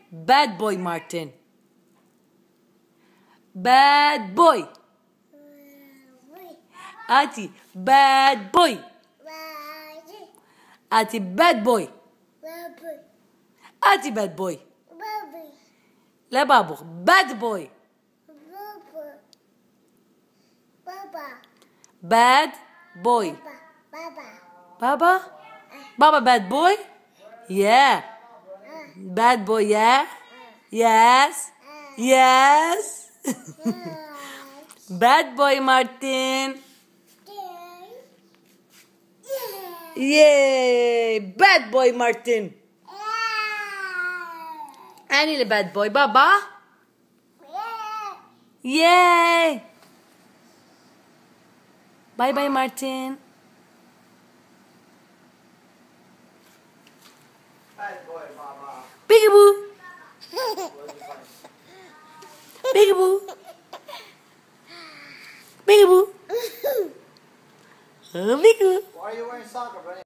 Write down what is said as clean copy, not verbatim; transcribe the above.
Bad boy, Martin. Bad boy. Ati, bad boy. Ati, bad boy. Ati, bad boy. لا بابو. Bad boy. Bad boy. Baba? Baba bad boy? Yeah. Bad boy, yeah? Yes. Yes. Bad boy, Martin. Yay. Bad boy, Martin. أنا اللي bad boy. بابا? Yay. Bye bye, Martin. Bad boy, Mama. Peekaboo. Peekaboo. Peekaboo. Peekaboo. Why are you wearing soccer, buddy?